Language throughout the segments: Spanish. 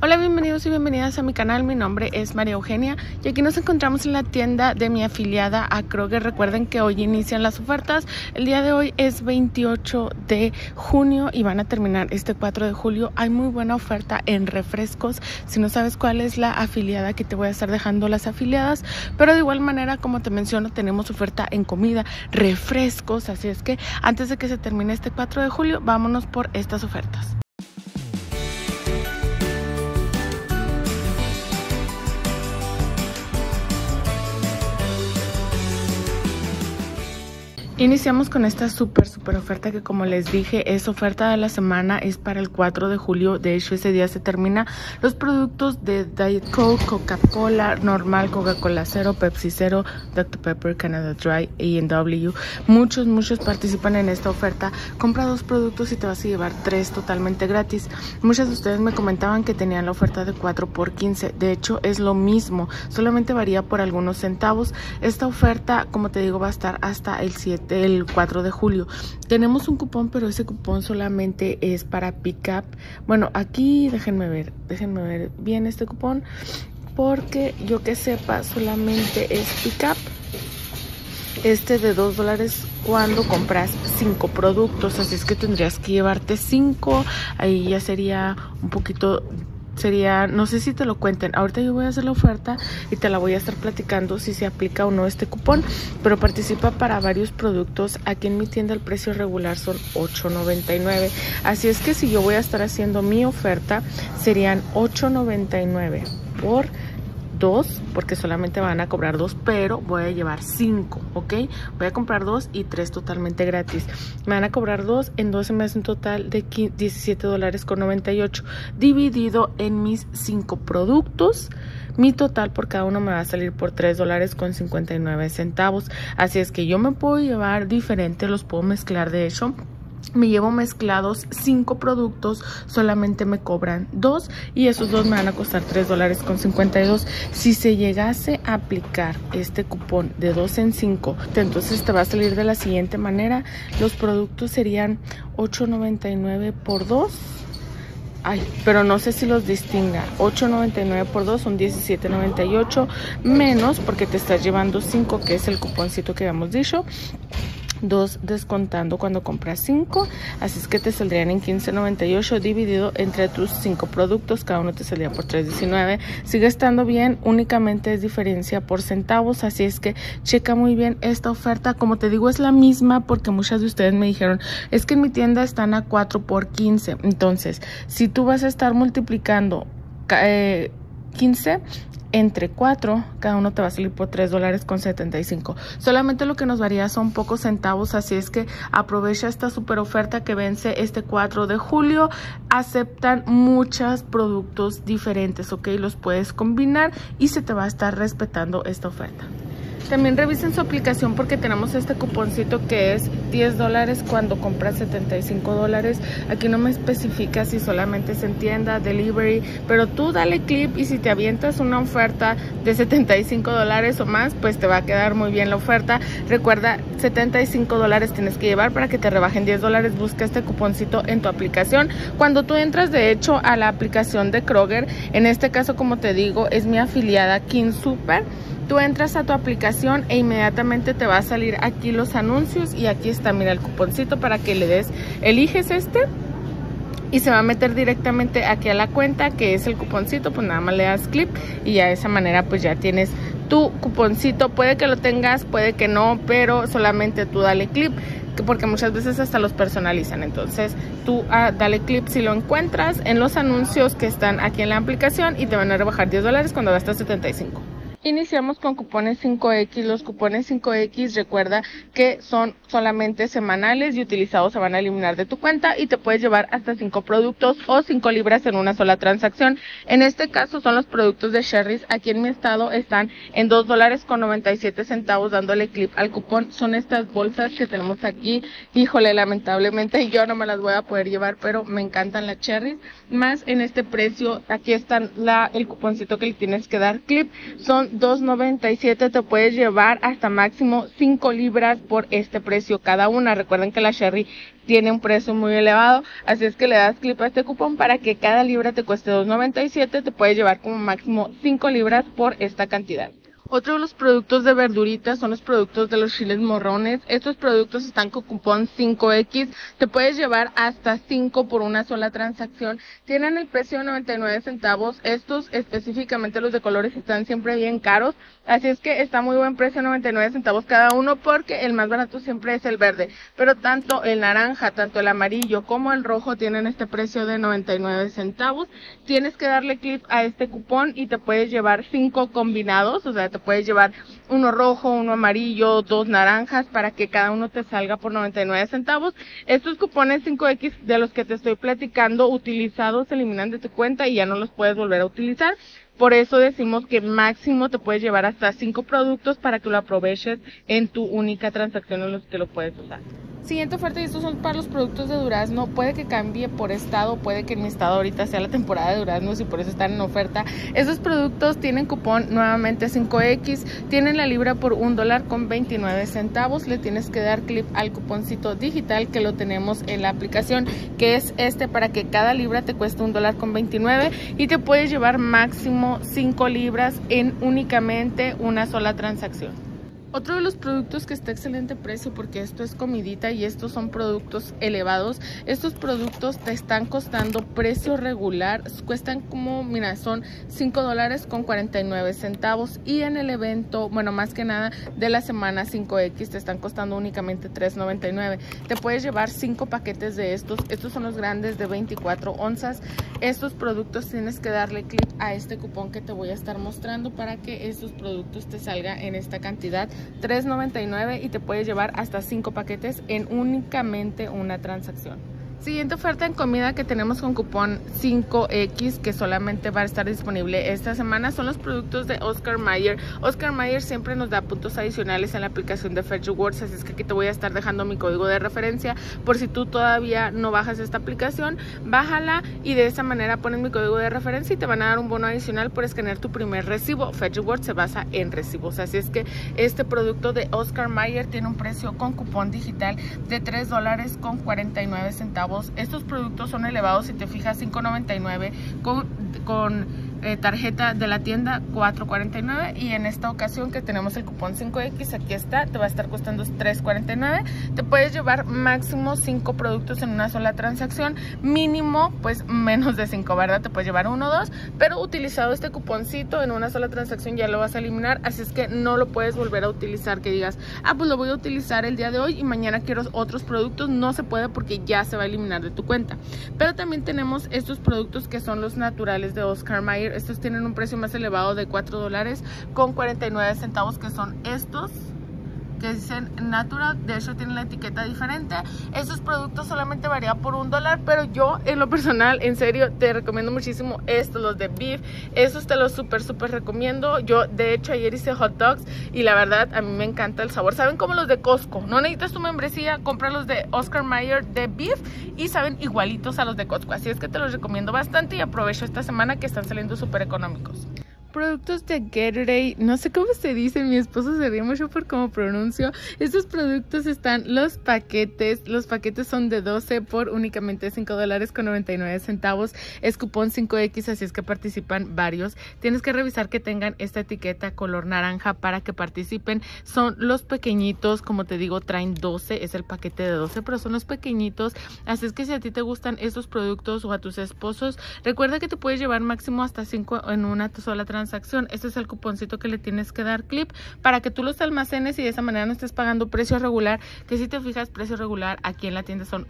Hola, bienvenidos y bienvenidas a mi canal. Mi nombre es María Eugenia y aquí nos encontramos en la tienda de mi afiliada a Kroger. Recuerden que hoy inician las ofertas. El día de hoy es 28 de junio y van a terminar este 4 de julio. Hay muy buena oferta en refrescos. Si no sabes cuál es la afiliada, aquí te voy a estar dejando las afiliadas. Pero de igual manera, como te menciono, tenemos oferta en comida, refrescos. Así es que antes de que se termine este 4 de julio, vámonos por estas ofertas. Iniciamos con esta súper oferta que, como les dije, es oferta de la semana, es para el 4 de julio. De hecho, ese día se termina los productos de Diet Coke, Coca-Cola normal, Coca-Cola Cero, Pepsi Cero, Dr. Pepper, Canada Dry, A&W. Muchos participan en esta oferta. Compra 2 productos y te vas a llevar 3 totalmente gratis. Muchos de ustedes me comentaban que tenían la oferta de 4 por 15. De hecho, es lo mismo, solamente varía por algunos centavos. Esta oferta, como te digo, va a estar hasta el 4 de julio. Tenemos un cupón, pero ese cupón solamente es para pick up. Bueno, aquí déjenme ver bien este cupón, porque yo que sepa solamente es pick up. Este de $2 cuando compras 5 productos, así es que tendrías que llevarte 5. Ahí ya sería un poquito, no sé si te lo cuenten. Ahorita yo voy a hacer la oferta y te la voy a estar platicando si se aplica o no este cupón, pero participa para varios productos. Aquí en mi tienda el precio regular son $8.99, así es que si yo voy a estar haciendo mi oferta serían $8.99 por 2, porque solamente van a cobrar 2, pero voy a llevar 5, ¿ok? Voy a comprar 2 y 3 totalmente gratis. Me van a cobrar 2, en 12 meses un total de $17.98, dividido en mis 5 productos. Mi total por cada uno me va a salir por $3.59. Así es que yo me puedo llevar diferente, los puedo mezclar. De hecho, me llevo mezclados 5 productos, solamente me cobran 2 y esos 2 me van a costar $3.52. Si se llegase a aplicar este cupón de 2 en 5, entonces te va a salir de la siguiente manera. Los productos serían $8.99 por 2. Ay, pero no sé si los distinga. $8.99 por 2 son $17.98 menos, porque te estás llevando 5, que es el cuponcito que habíamos dicho. 2 descontando cuando compras 5, así es que te saldrían en $15.98 dividido entre tus 5 productos. Cada uno te saldría por $3.19. Sigue estando bien, únicamente es diferencia por centavos, así es que checa muy bien esta oferta. Como te digo, es la misma, porque muchas de ustedes me dijeron, es que en mi tienda están a 4 por 15. Entonces, si tú vas a estar multiplicando 15 entre 4, cada uno te va a salir por $3.75. Solamente lo que nos varía son pocos centavos, así es que aprovecha esta super oferta que vence este 4 de julio. Aceptan muchos productos diferentes, ok, los puedes combinar y se te va a estar respetando esta oferta. También revisen su aplicación, porque tenemos este cuponcito que es $10 cuando compras $75. Aquí no me especifica si solamente se entienda delivery, pero tú dale clip y si te avientas una oferta de $75 o más, pues te va a quedar muy bien la oferta. Recuerda, $75 tienes que llevar para que te rebajen $10. Busca este cuponcito en tu aplicación. Cuando tú entras, de hecho, a la aplicación de Kroger, en este caso, como te digo, es mi afiliada King Super. Tú entras a tu aplicación e inmediatamente te va a salir aquí los anuncios y aquí está, mira, el cuponcito para que le des, eliges este y se va a meter directamente aquí a la cuenta, que es el cuponcito. Pues nada más le das clic y ya de esa manera pues ya tienes tu cuponcito. Puede que lo tengas, puede que no, pero solamente tú dale clic, porque muchas veces hasta los personalizan. Entonces tú dale clic si lo encuentras en los anuncios que están aquí en la aplicación y te van a rebajar $10 cuando gastas 75. Iniciamos con cupones 5X. Los cupones 5X, recuerda que son solamente semanales y utilizados se van a eliminar de tu cuenta y te puedes llevar hasta 5 productos o 5 libras en una sola transacción. En este caso son los productos de Sherry's. Aquí en mi estado están en $2.97, dándole clic al cupón. Son estas bolsas que tenemos aquí. Híjole, lamentablemente yo no me las voy a poder llevar, pero me encantan las Sherry's. Más en este precio, aquí están el cuponcito que le tienes que dar clip. Son con $2.97 te puedes llevar hasta máximo 5 libras por este precio cada una. Recuerden que la Cherry tiene un precio muy elevado, así es que le das clic a este cupón para que cada libra te cueste $2.97, te puedes llevar como máximo 5 libras por esta cantidad. Otro de los productos de verduritas son los productos de los chiles morrones. Estos productos están con cupón 5X. Te puedes llevar hasta 5 por una sola transacción. Tienen el precio de 99 centavos. Estos, específicamente los de colores, están siempre bien caros. Así es que está muy buen precio, 99 centavos cada uno, porque el más barato siempre es el verde. Pero tanto el naranja, tanto el amarillo como el rojo tienen este precio de 99 centavos. Tienes que darle clic a este cupón y te puedes llevar 5 combinados, o sea, te puedes llevar uno rojo, uno amarillo, 2 naranjas para que cada uno te salga por 99 centavos. Estos cupones 5X de los que te estoy platicando utilizados se eliminan de tu cuenta y ya no los puedes volver a utilizar. Por eso decimos que máximo te puedes llevar hasta 5 productos para que lo aproveches en tu única transacción en los que lo puedes usar. Siguiente oferta, y estos son para los productos de durazno. Puede que cambie por estado, puede que en mi estado ahorita sea la temporada de duraznos y por eso están en oferta. Estos productos tienen cupón nuevamente 5X, tienen la libra por $1.29. Le tienes que dar clic al cuponcito digital que lo tenemos en la aplicación, que es este, para que cada libra te cueste $1.29 y te puedes llevar máximo 5 libras en únicamente una sola transacción. Otro de los productos que está a excelente precio, porque esto es comidita y estos son productos elevados. Estos productos te están costando precio regular, cuestan como, mira, son $5.49 y en el evento, bueno, más que nada de la semana 5X te están costando únicamente $3.99. Te puedes llevar 5 paquetes de estos son los grandes de 24 onzas. Estos productos tienes que darle clic a este cupón que te voy a estar mostrando para que estos productos te salgan en esta cantidad, $3.99, y te puedes llevar hasta 5 paquetes en únicamente una transacción. Siguiente oferta en comida que tenemos con cupón 5X, que solamente va a estar disponible esta semana, son los productos de Oscar Mayer. Oscar Mayer siempre nos da puntos adicionales en la aplicación de Fetch Rewards, así es que aquí te voy a estar dejando mi código de referencia por si tú todavía no bajas esta aplicación. Bájala y de esa manera pones mi código de referencia y te van a dar un bono adicional por escanear tu primer recibo. Fetch Rewards se basa en recibos, así es que este producto de Oscar Mayer tiene un precio con cupón digital de $3.49. Estos productos son elevados, si te fijas, $5.99 con tarjeta de la tienda, $4.49, y en esta ocasión que tenemos el cupón 5X, aquí está, te va a estar costando $3.49. Te puedes llevar máximo 5 productos en una sola transacción, mínimo pues menos de 5, ¿verdad? Te puedes llevar 1 o 2, pero utilizado este cuponcito en una sola transacción ya lo vas a eliminar, así es que no lo puedes volver a utilizar, que digas, pues lo voy a utilizar el día de hoy y mañana quiero otros productos. No se puede porque ya se va a eliminar de tu cuenta. Pero también tenemos estos productos que son los naturales de Oscar Mayer. Estos tienen un precio más elevado de $4.49, que son estos que dicen natural. De hecho tienen la etiqueta diferente. Estos productos solamente varían por $1, pero yo en lo personal, en serio, te recomiendo muchísimo estos, los de beef. Estos te los súper recomiendo. Yo de hecho ayer hice hot dogs y la verdad a mí me encanta el sabor. Saben como los de Costco, no necesitas tu membresía, compra los de Oscar Mayer de beef y saben igualitos a los de Costco, así es que te los recomiendo bastante y aprovecho esta semana que están saliendo súper económicos. Productos de Gatorade, no sé cómo se dice, mi esposo se ríe mucho por cómo pronuncio. Estos productos están los paquetes son de 12 por únicamente $5.99. Es cupón 5X, así es que participan varios. Tienes que revisar que tengan esta etiqueta color naranja para que participen. Son los pequeñitos, como te digo, traen 12, es el paquete de 12, pero son los pequeñitos, así es que si a ti te gustan estos productos o a tus esposos, recuerda que te puedes llevar máximo hasta 5 en una sola transacción. Este es el cuponcito que le tienes que dar clip para que tú los almacenes y de esa manera no estés pagando precio regular, que si te fijas, precio regular aquí en la tienda son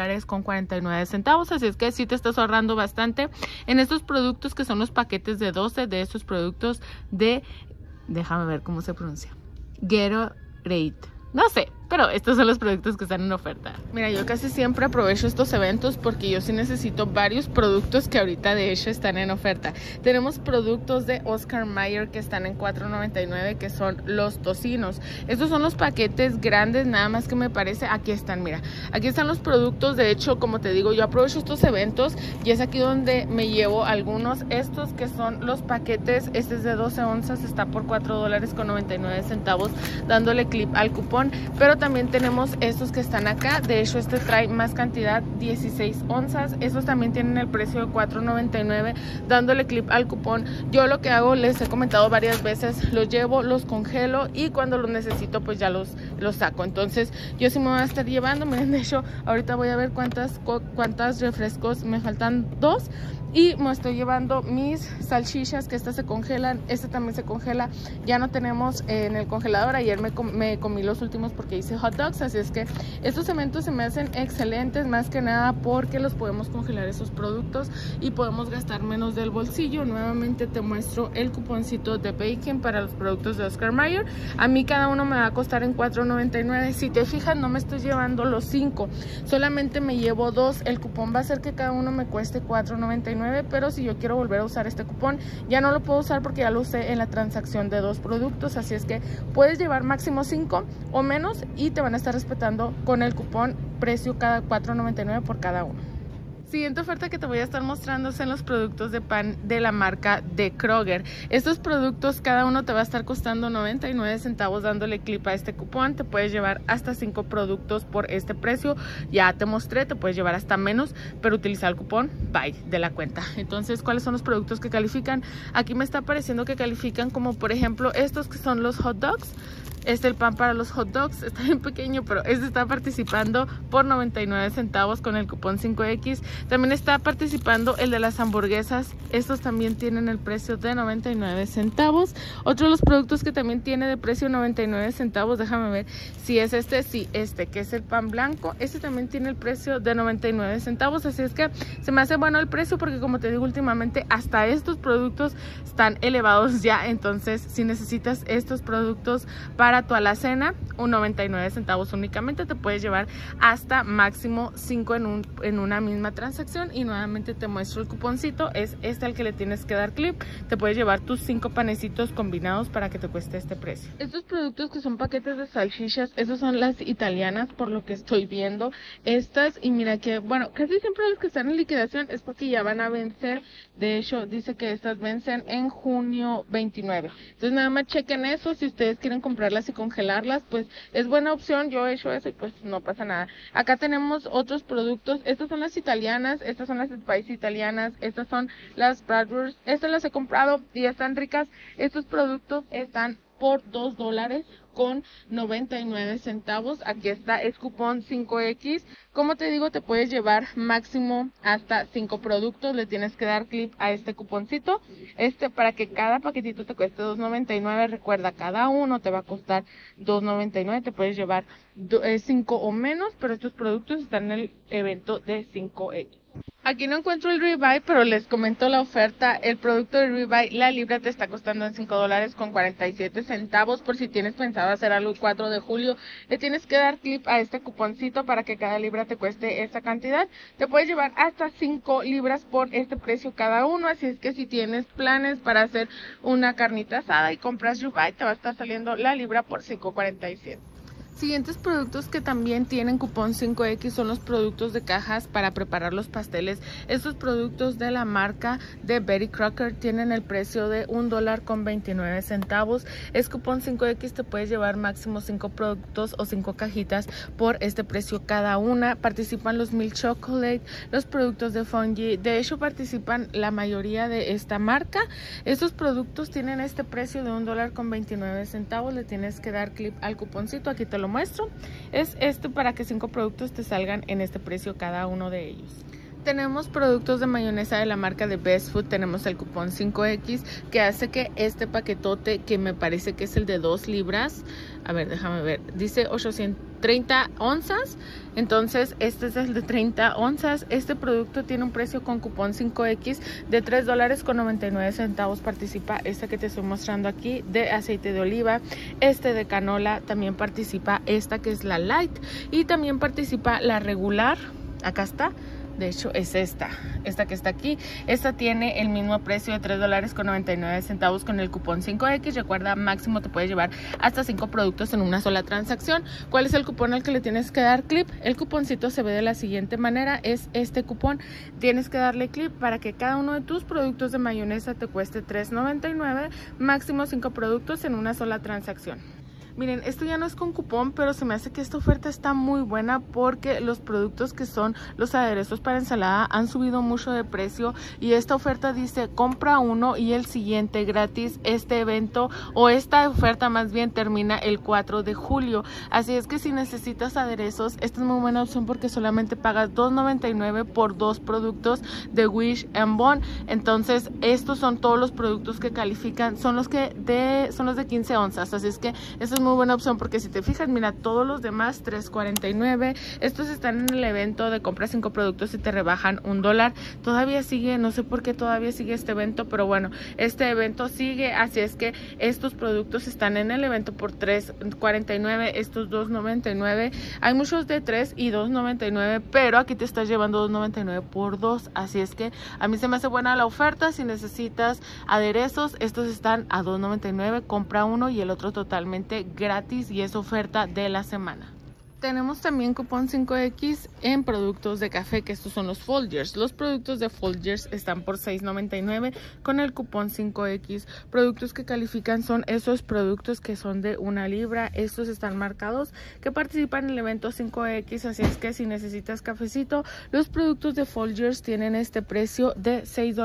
$8.49, así es que sí te estás ahorrando bastante en estos productos que son los paquetes de 12 de estos productos de, déjame ver cómo se pronuncia, Gatorade. No sé, pero estos son los productos que están en oferta. Mira, yo casi siempre aprovecho estos eventos porque yo sí necesito varios productos que ahorita de hecho están en oferta. Tenemos productos de Oscar Mayer que están en $4.99, que son los tocinos. Estos son los paquetes grandes, nada más que me parece, aquí están, mira, aquí están los productos. De hecho, como te digo, yo aprovecho estos eventos y es aquí donde me llevo algunos. Estos que son los paquetes, este es de 12 onzas, está por $4.99, dándole clip al cupón. Pero también tenemos estos que están acá. De hecho, este trae más cantidad, 16 onzas. Estos también tienen el precio de $4.99, dándole clip al cupón. Yo lo que hago, les he comentado varias veces, los llevo, los congelo y cuando los necesito pues ya los saco. Entonces yo sí me voy a estar llevando. Miren, de hecho ahorita voy a ver cuántas refrescos me faltan, 2. Y me estoy llevando mis salchichas, que estas se congelan, este también se congela. Ya no tenemos en el congelador. Ayer me comí los últimos porque hice hot dogs. Así es que estos eventos se me hacen excelentes, más que nada porque los podemos congelar esos productos y podemos gastar menos del bolsillo. Nuevamente te muestro el cuponcito de bacon para los productos de Oscar Mayer. A mí cada uno me va a costar en $4.99. Si te fijas, no me estoy llevando los 5, solamente me llevo 2. El cupón va a hacer que cada uno me cueste $4.99. Pero si yo quiero volver a usar este cupón, ya no lo puedo usar porque ya lo usé en la transacción de 2 productos. Así es que puedes llevar máximo 5 o menos y te van a estar respetando con el cupón precio cada $4.99 por cada uno. Siguiente oferta que te voy a estar mostrando son los productos de pan de la marca de Kroger. Estos productos cada uno te va a estar costando 99 centavos, dándole clip a este cupón. Te puedes llevar hasta 5 productos por este precio. Ya te mostré, te puedes llevar hasta menos, pero utiliza el cupón BY de la cuenta. Entonces, ¿cuáles son los productos que califican? Aquí me está apareciendo que califican como, por ejemplo, estos que son los hot dogs. El pan para los hot dogs está bien pequeño, pero este está participando por 99 centavos con el cupón 5X. También está participando el de las hamburguesas. Estos también tienen el precio de 99 centavos. Otro de los productos que también tiene de precio 99 centavos, déjame ver si es sí, que es el pan blanco. Este también tiene el precio de 99 centavos. Así es que se me hace bueno el precio porque, como te digo, últimamente hasta estos productos están elevados ya. Entonces, si necesitas estos productos para tu alacena, un 99 centavos únicamente, te puedes llevar hasta máximo 5 en una misma transacción. Y nuevamente te muestro el cuponcito, es al que le tienes que dar clip. Te puedes llevar tus 5 panecitos combinados para que te cueste este precio. Estos productos que son paquetes de salchichas, esas son las italianas por lo que estoy viendo. Estas, y mira que, bueno, casi siempre los que están en liquidación es porque ya van a vencer. De hecho, dice que estas vencen en junio 29. Entonces nada más chequen eso. Si ustedes quieren comprarlas y congelarlas, pues es buena opción. Yo he hecho eso y pues no pasa nada. Acá tenemos otros productos. Estas son las italianas, estas son las spicy italianas, estas son las Bratwurst. Estas las he comprado y están ricas. Estos productos están por $2 con 99 centavos. Aquí está, es cupón 5X. Como te digo, te puedes llevar máximo hasta 5 productos. Le tienes que dar clip a este cuponcito. Para que cada paquetito te cueste $2.99. Recuerda, cada uno te va a costar $2.99. Te puedes llevar 5 o menos, pero estos productos están en el evento de 5X. Aquí no encuentro el ribeye, pero les comento la oferta. El producto de ribeye, la libra te está costando en $5 con 47 centavos. Por si tienes pensado hacer algo el 4 de julio, le tienes que dar clip a este cuponcito para que cada libra te cueste esta cantidad. Te puedes llevar hasta 5 libras por este precio cada uno. Así es que si tienes planes para hacer una carnita asada y compras ribeye, te va a estar saliendo la libra por $5.47. Siguientes productos que también tienen cupón 5X son los productos de cajas para preparar los pasteles. Estos productos de la marca de Betty Crocker tienen el precio de $1 con 29 centavos. Es cupón 5X, te puedes llevar máximo 5 productos o 5 cajitas por este precio cada una. Participan los Milk Chocolate, los productos de Fungi. De hecho, participan la mayoría de esta marca. Estos productos tienen este precio de $1 con 29 centavos. Le tienes que dar clip al cuponcito. Aquí te lo muestro. Es para que 5 productos te salgan en este precio cada uno de ellos. Tenemos productos de mayonesa de la marca de Best Food. Tenemos el cupón 5X que hace que este paquetote, que me parece que es el de 2 libras, a ver, déjame ver, dice 830 onzas, entonces este es el de 30 onzas. Este producto tiene un precio con cupón 5X de $3.99. Participa este que te estoy mostrando aquí de aceite de oliva, este de canola, también participa esta que es la light y también participa la regular, acá está. De hecho es esta que está aquí. Esta tiene el mismo precio de $3.99 con el cupón 5X. Recuerda, máximo te puedes llevar hasta 5 productos en una sola transacción. ¿Cuál es el cupón al que le tienes que dar clip? El cuponcito se ve de la siguiente manera. Es este cupón. Tienes que darle clip para que cada uno de tus productos de mayonesa te cueste $3.99. Máximo 5 productos en una sola transacción. Miren, esto ya no es con cupón, pero se me hace que esta oferta está muy buena porque los productos que son los aderezos para ensalada han subido mucho de precio y esta oferta dice compra uno y el siguiente gratis. Este evento o esta oferta más bien termina el 4 de julio. Así es que si necesitas aderezos, esta es muy buena opción porque solamente pagas $2.99 por 2 productos de Wish and Bone. Entonces estos son todos los productos que califican, son los de 15 onzas. Así es que esto es muy buena opción porque si te fijas, mira, todos los demás $3.49. Estos están en el evento de compra 5 productos y te rebajan $1. Todavía sigue, no sé por qué todavía sigue este evento, pero bueno, este evento sigue, así es que estos productos están en el evento por $3.49, estos $2.99. Hay muchos de 3 y $2.99, pero aquí te estás llevando $2.99 por 2, así es que a mí se me hace buena la oferta. Si necesitas aderezos, estos están a $2.99, compra uno y el otro totalmente gratis y es oferta de la semana. Tenemos también cupón 5X en productos de café, que estos son los Folgers. Los productos de Folgers están por $6.99 con el cupón 5X. Productos que califican son esos productos que son de 1 libra. Estos están marcados que participan en el evento 5X, así es que si necesitas cafecito, los productos de Folgers tienen este precio de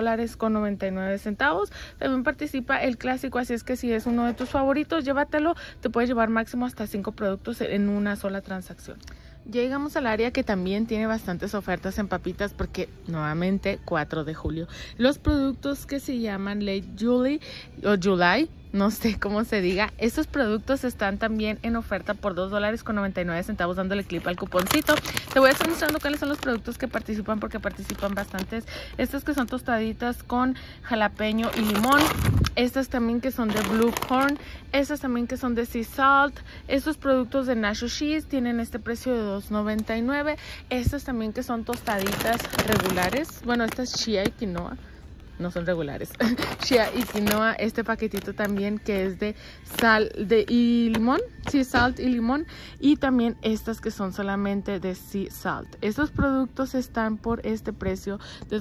$6.99. También participa el clásico, así es que si es uno de tus favoritos, llévatelo. Te puedes llevar máximo hasta 5 productos en una sola transacción. Ya llegamos al área que también tiene bastantes ofertas en papitas porque nuevamente 4 de julio. Los productos que se llaman Late July o July, no sé cómo se diga, estos productos están también en oferta por $2.99 dándole clip al cuponcito. Te voy a estar mostrando cuáles son los productos que participan porque participan bastantes. Estos que son tostaditas con jalapeño y limón. Estas también que son de Blue Corn. Estas también que son de Sea Salt. Estos productos de Nacho Cheese tienen este precio de $2.99. Estas también que son tostaditas regulares. Bueno, esta es Chia y Quinoa. No son regulares. Chia y quinoa, este paquetito también que es de sal y limón, Sea Salt y limón, y también estas que son solamente de Sea Salt. Estos productos están por este precio de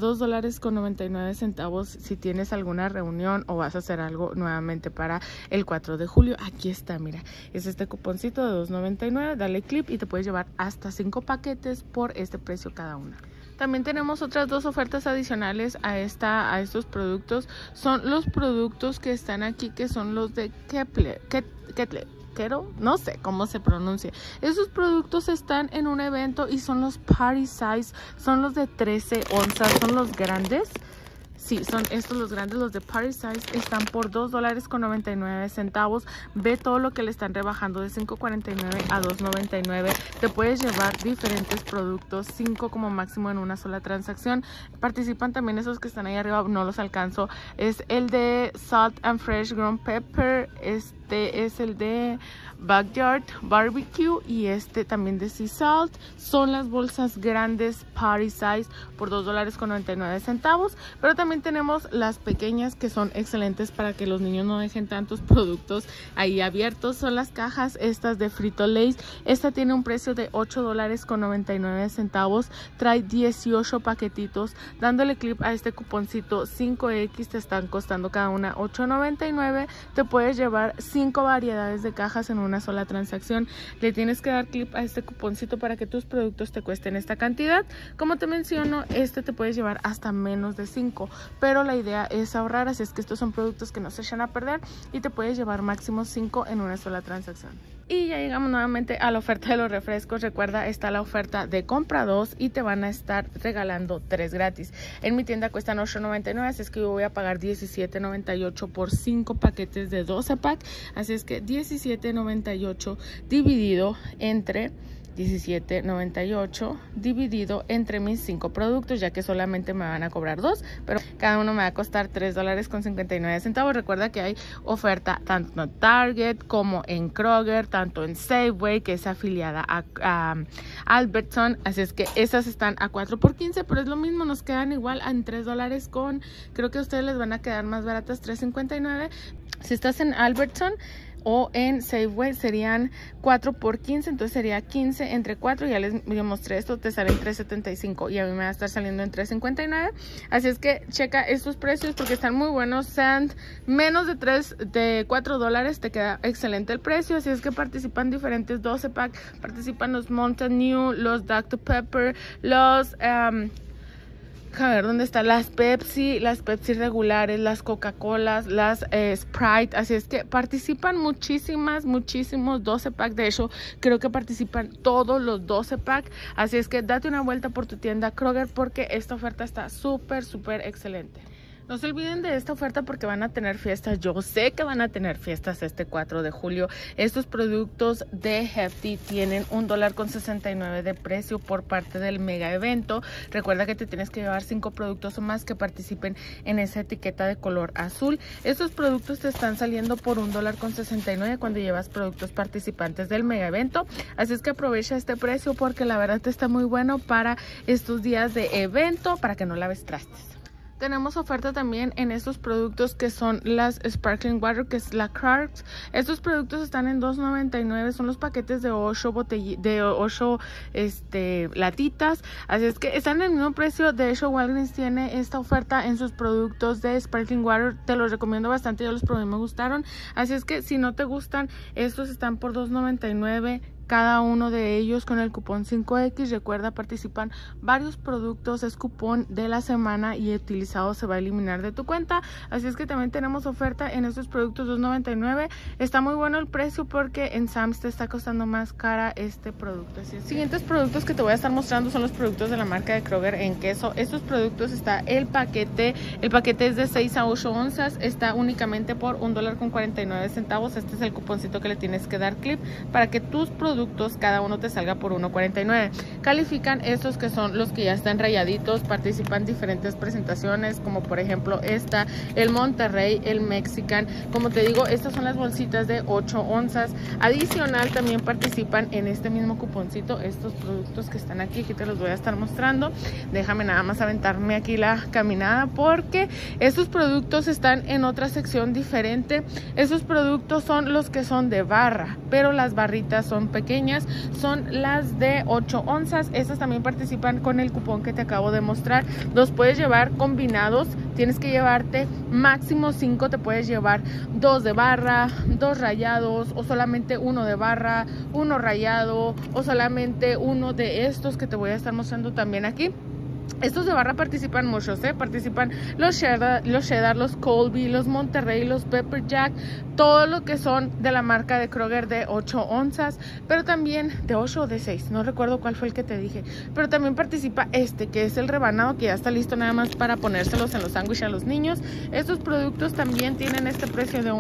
$2.99 si tienes alguna reunión o vas a hacer algo nuevamente para el 4 de julio. Aquí está, mira, es este cuponcito de $2.99, dale clip y te puedes llevar hasta 5 paquetes por este precio cada una. También tenemos otras 2 ofertas adicionales a estos productos. Son los productos que están aquí, que son los de Kettler, no sé cómo se pronuncia. Esos productos están en un evento y son los Party Size, son los de 13 onzas, son los grandes. Sí, son estos los grandes, los de Party Size, están por $2.99. Ve todo lo que le están rebajando de $5.49 a $2.99. Te puedes llevar diferentes productos, 5 como máximo en una sola transacción. Participan también esos que están ahí arriba, no los alcanzo. Es el de Salt and Fresh Ground Pepper, este es el de Backyard Barbecue y este también de Sea Salt. Son las bolsas grandes Party Size por $2.99. Pero también tenemos las pequeñas que son excelentes para que los niños no dejen tantos productos ahí abiertos. Son las cajas estas de Frito-Lay. Esta tiene un precio de $8.99. Trae 18 paquetitos. Dándole clip a este cuponcito 5X te están costando cada una $8.99. Te puedes llevar 5 variedades de cajas en una sola transacción. Le tienes que dar clip a este cuponcito para que tus productos te cuesten esta cantidad. Como te menciono, este te puedes llevar hasta menos de 5. pero la idea es ahorrar, así es que estos son productos que no se echan a perder y te puedes llevar máximo 5 en una sola transacción. Y ya llegamos nuevamente a la oferta de los refrescos. Recuerda, está la oferta de compra 2 y te van a estar regalando 3 gratis. En mi tienda cuestan $8.99, así es que yo voy a pagar $17.98 por 5 paquetes de 12 pack. Así es que $17.98 dividido entre $17.98 dividido entre mis 5 productos, ya que solamente me van a cobrar 2, pero cada uno me va a costar $3.59. Recuerda que hay oferta tanto en Target como en Kroger, tanto en Safeway, que es afiliada a Albertson, así es que esas están a 4 por 15, pero es lo mismo, nos quedan igual en $3 con, creo que a ustedes les van a quedar más baratas, $3.59. Si estás en Albertson o en Safeway serían 4 por 15, entonces sería 15 entre 4, ya les mostré esto, te salen $3.75 y a mí me va a estar saliendo en $3.59, así es que checa estos precios porque están muy buenos. Sand, menos de $4 te queda excelente el precio, así es que participan diferentes 12 pack, participan los Mountain Dew, los Dr. Pepper, los a ver, ¿dónde están? Las Pepsi regulares, las Coca-Colas, las Sprite, así es que participan muchísimos 12 pack, de hecho creo que participan todos los 12 pack, así es que date una vuelta por tu tienda Kroger porque esta oferta está súper excelente. No se olviden de esta oferta porque van a tener fiestas. Yo sé que van a tener fiestas este 4 de julio. Estos productos de Hefty tienen $1.69 de precio por parte del mega evento. Recuerda que te tienes que llevar 5 productos o más que participen en esa etiqueta de color azul. Estos productos te están saliendo por $1.69 cuando llevas productos participantes del mega evento. Así es que aprovecha este precio porque la verdad está muy bueno para estos días de evento, para que no laves trastes. Tenemos oferta también en estos productos que son las Sparkling Water, que es la Clarks. Estos productos están en $2.99, son los paquetes de 8 latitas, así es que están en el mismo precio. De hecho, Walgreens tiene esta oferta en sus productos de Sparkling Water, te los recomiendo bastante, yo los probé y me gustaron, así es que si no te gustan, estos están por $2.99 cada uno de ellos con el cupón 5X. Recuerda, participan varios productos, es cupón de la semana y utilizado se va a eliminar de tu cuenta, así es que también tenemos oferta en estos productos $2.99. Está muy bueno el precio porque en Sam's te está costando más cara este producto. Así es. Siguientes productos que te voy a estar mostrando son los productos de la marca de Kroger en queso. Estos productos está el paquete es de 6 a 8 onzas, está únicamente por $1.49. Este es el cuponcito que le tienes que dar clip para que tus productos cada uno te salga por $1.49. Califican estos que son los que ya están rayaditos, participan diferentes presentaciones como por ejemplo esta, el Monterrey, el Mexican. Como te digo, estas son las bolsitas de 8 onzas. Adicional también participan en este mismo cuponcito estos productos que están aquí te los voy a estar mostrando. Déjame nada más aventarme aquí la caminada porque estos productos están en otra sección diferente. Estos productos son los que son de barra, pero las barritas son pequeñas, son las de 8 onzas. Estas también participan con el cupón que te acabo de mostrar. Los puedes llevar combinados, tienes que llevarte máximo 5, te puedes llevar 2 de barra, 2 rayados, o solamente 1 de barra, 1 rayado, o solamente uno de estos que te voy a estar mostrando también aquí. Estos de barra participan muchos, participan los cheddar, los Colby, los Monterrey, los Pepper Jack, todo lo que son de la marca de Kroger de 8 onzas, pero también de 8 o de 6, no recuerdo cuál fue el que te dije, pero también participa este que es el rebanado, que ya está listo nada más para ponérselos en los sándwiches a los niños. Estos productos también tienen este precio de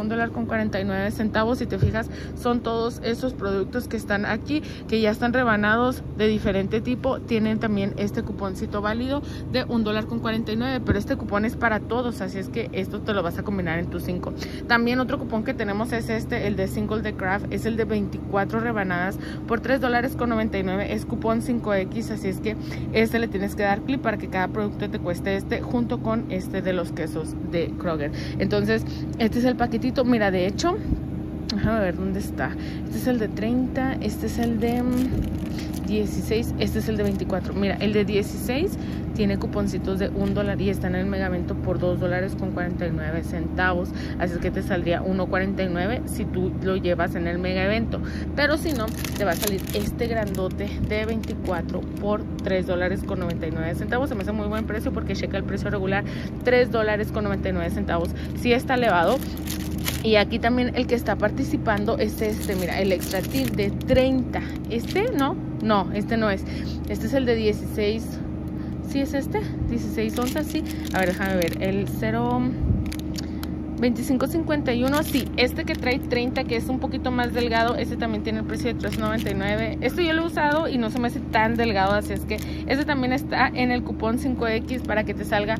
$1.49. Si te fijas, son todos esos productos que están aquí, que ya están rebanados de diferente tipo, tienen también este cuponcito válido de $1.49, pero este cupón es para todos, así es que esto te lo vas a combinar en tus 5. También otro cupón que tenemos es este, el de Single de Kraft, es el de 24 rebanadas por $3.99, es cupón 5X, así es que este le tienes que dar clic para que cada producto te cueste este junto con este de los quesos de Kroger. Entonces este es el paquetito, mira, de hecho Déjame ver dónde está. Este es el de 30, este es el de 16, este es el de 24. Mira, el de 16 tiene cuponcitos de $1 y está en el Megavento por $2.49. Así es que te saldría $1.49 si tú lo llevas en el Megavento. Pero si no, te va a salir este grandote de 24 por $3.99. Se me hace muy buen precio porque checa el precio regular, $3.99. Sí está elevado. Y aquí también el que está participando es este, mira, el Extra Tip de 30. ¿Este? No, este no es. Este es el de 16. ¿Sí es este? 16 onzas, sí. A ver, déjame ver. El 0.2551, sí. Este que trae 30, que es un poquito más delgado, este también tiene el precio de $3.99. Esto yo lo he usado y no se me hace tan delgado, así es que este también está en el cupón 5X para que te salga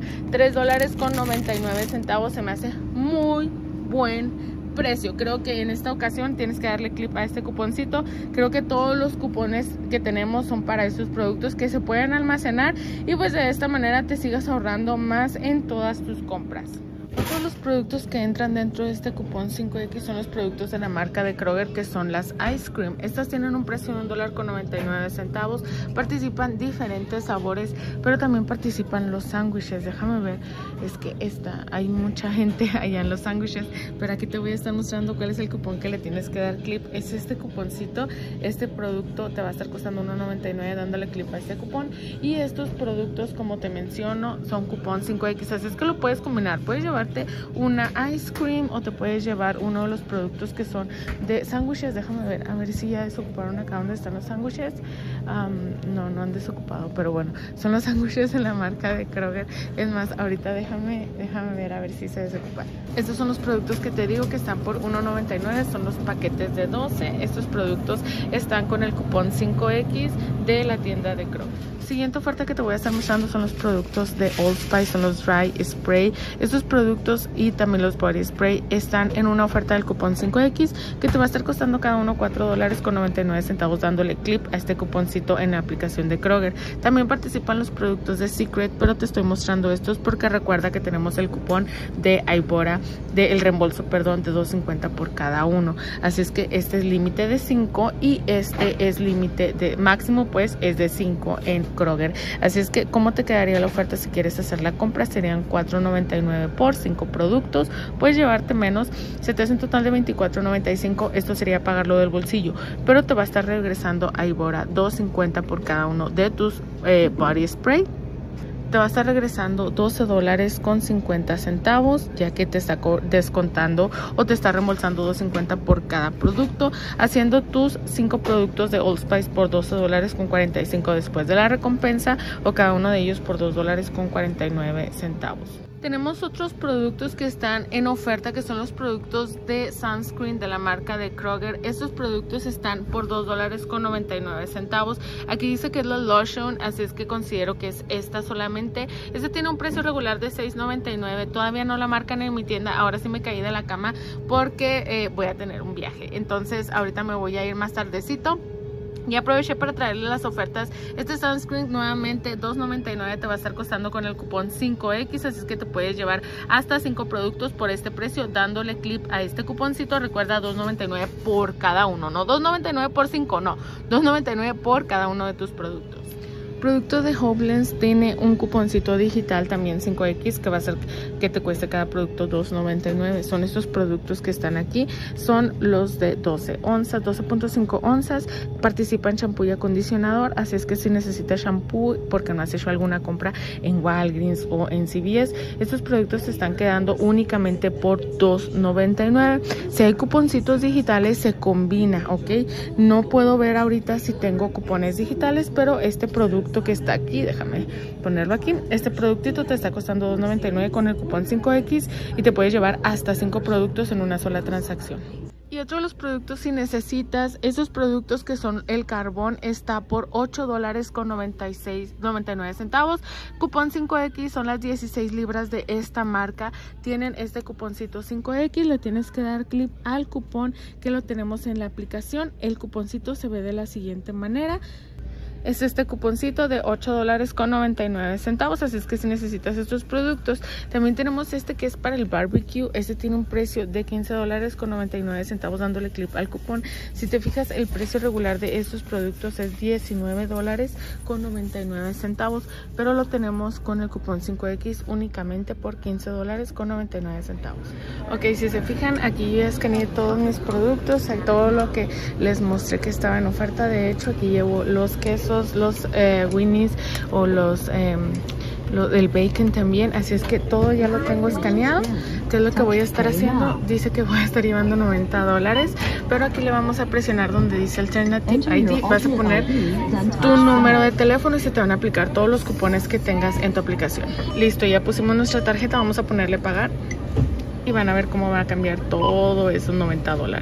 $3.99. Se me hace muy buen precio. Creo que en esta ocasión tienes que darle clic a este cuponcito. Creo que todos los cupones que tenemos son para estos productos que se pueden almacenar y pues de esta manera te sigas ahorrando más en todas tus compras. Todos los productos que entran dentro de este cupón 5X son los productos de la marca de Kroger, que son las Ice Cream. Estas tienen un precio de $1.99. Participan diferentes sabores, pero también participan los sándwiches. Déjame ver, es que hay mucha gente allá en los sándwiches, pero aquí te voy a estar mostrando cuál es el cupón que le tienes que dar clip. Es este cuponcito. Este producto te va a estar costando $1.99 dándole clip a este cupón. Y estos productos, como te menciono, son cupón 5X, así es que lo puedes combinar. Puedes llevarte una ice cream o te puedes llevar uno de los productos que son de sándwiches. Déjame ver, a ver si ya desocuparon acá donde están los sándwiches. No han desocupado, pero bueno, son los sándwiches en la marca de Kroger. Es más, ahorita déjame ver a ver si se desocupan. Estos son los productos que te digo que están por $1.99, son los paquetes de 12. Estos productos están con el cupón 5X de la tienda de Kroger. Siguiente oferta que te voy a estar mostrando son los productos de Old Spice, son los Dry Spray. Estos productos y también los Body Spray están en una oferta del cupón 5X que te va a estar costando cada uno $4.99 dándole clip a este cuponcito en la aplicación de Kroger. También participan los productos de Secret, pero te estoy mostrando estos porque recuerda que tenemos el cupón de Aibora, el reembolso, perdón, de $2.50 por cada uno. Así es que este es límite de 5 y este es límite de máximo, pues es de 5 en Kroger. Así es que, ¿cómo te quedaría la oferta si quieres hacer la compra? Serían $4.99 por 5 productos. Puedes llevarte menos, se te hace un total de $24.95. Esto sería pagarlo del bolsillo, pero te va a estar regresando a Aibora $2.50 por cada uno de tus body spray. Te va a estar regresando $12.50, ya que te está descontando o te está reembolsando $2.50 por cada producto, haciendo tus 5 productos de Old Spice por $12.45 después de la recompensa, o cada uno de ellos por $2.49. Tenemos otros productos que están en oferta, que son los productos de sunscreen de la marca de Kroger. Estos productos están por $2.99. Aquí dice que es la lotion, así es que considero que es esta solamente. Este tiene un precio regular de $6.99. Todavía no la marcan en mi tienda. Ahora sí me caí de la cama porque voy a tener un viaje. Entonces ahorita me voy a ir más tardecito. Y aproveché para traerle las ofertas. Este sunscreen nuevamente $2.99 te va a estar costando con el cupón 5X, así es que te puedes llevar hasta 5 productos por este precio dándole clip a este cuponcito. Recuerda, $2.99 por cada uno, no $2.99 por 5, no, $2.99 por cada uno de tus productos. Producto de Hobblens tiene un cuponcito digital también 5X que va a hacer que te cueste cada producto $2.99. Son estos productos que están aquí, son los de 12 onzas, 12.5 onzas. Participan champú y acondicionador, así es que si necesitas champú porque no has hecho alguna compra en Walgreens o en CVS, estos productos te están quedando únicamente por $2.99. Si hay cuponcitos digitales se combina, ¿ok? No puedo ver ahorita si tengo cupones digitales, pero este producto que está aquí, déjame ponerlo aquí, este productito te está costando $2.99 con el cupón 5X y te puedes llevar hasta 5 productos en una sola transacción. Y otro de los productos, si necesitas esos productos que son el carbón, está por $8.99. Cupón 5X, son las 16 libras de esta marca. Tienen este cuponcito 5X, le tienes que dar clip al cupón que lo tenemos en la aplicación. El cuponcito se ve de la siguiente manera. es este cuponcito de $8.99. Así es que si necesitas estos productos, también tenemos este que es para el barbecue. Este tiene un precio de $15.99 dándole clip al cupón. Si te fijas, el precio regular de estos productos es $19.99, pero lo tenemos con el cupón 5X únicamente por $15.99. Ok, si se fijan, aquí yo ya escaneé todos mis productos, todo lo que les mostré que estaba en oferta. De hecho, aquí llevo los quesos, los Winnie's o el bacon también, así es que todo ya lo tengo escaneado. ¿Qué es lo que voy a estar haciendo? Dice que voy a estar llevando $90, pero aquí le vamos a presionar donde dice Alternative ID, vas a poner tu número de teléfono y se te van a aplicar todos los cupones que tengas en tu aplicación. Listo, ya pusimos nuestra tarjeta, vamos a ponerle pagar y van a ver cómo va a cambiar todo esos $90.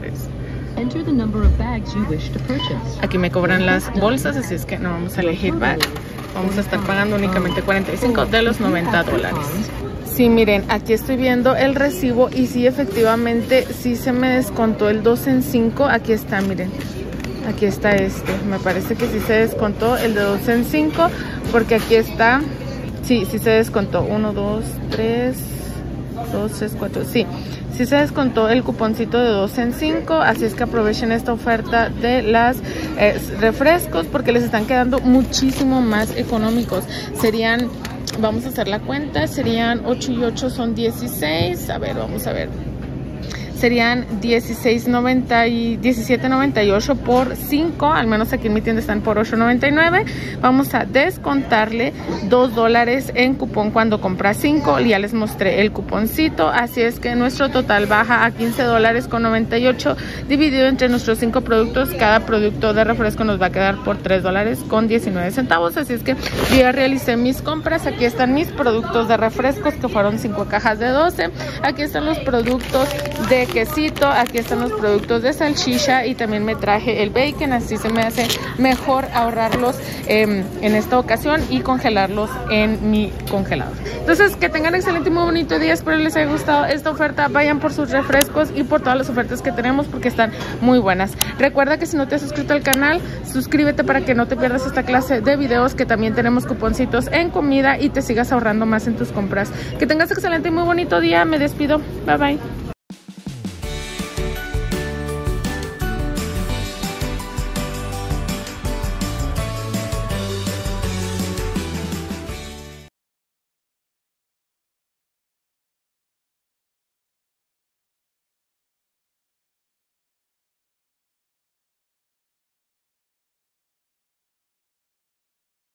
Aquí me cobran las bolsas, así es que no vamos a elegir bag. Vamos a estar pagando únicamente 45 de los $90. Sí, miren, aquí estoy viendo el recibo y sí, efectivamente, sí se me descontó el 2 en 5. Aquí está, miren. Aquí está este. Me parece que sí se descontó el de 2 en 5 porque aquí está. Sí, sí se descontó. 1, 2, 3, 4. Sí. Sí se descontó el cuponcito de 2 en 5, así es que aprovechen esta oferta de las refrescos porque les están quedando muchísimo más económicos. Serían, vamos a hacer la cuenta, serían 8 y 8 son 16, a ver, vamos a ver. Serían $17.98 por 5, al menos aquí en mi tienda están por $8.99. Vamos a descontarle $2 en cupón cuando compras 5. Ya les mostré el cuponcito, así es que nuestro total baja a $15.98 dividido entre nuestros 5 productos. Cada producto de refresco nos va a quedar por $3.19. Así es que yo ya realicé mis compras. Aquí están mis productos de refrescos, que fueron 5 cajas de 12. Aquí están los productos de quesito, aquí están los productos de salchicha y también me traje el bacon, así se me hace mejor ahorrarlos en esta ocasión y congelarlos en mi congelador. Entonces, que tengan excelente y muy bonito día, espero les haya gustado esta oferta. Vayan por sus refrescos y por todas las ofertas que tenemos porque están muy buenas. Recuerda que si no te has suscrito al canal, suscríbete para que no te pierdas esta clase de videos, que también tenemos cuponcitos en comida y te sigas ahorrando más en tus compras. Que tengas excelente y muy bonito día, me despido, bye bye.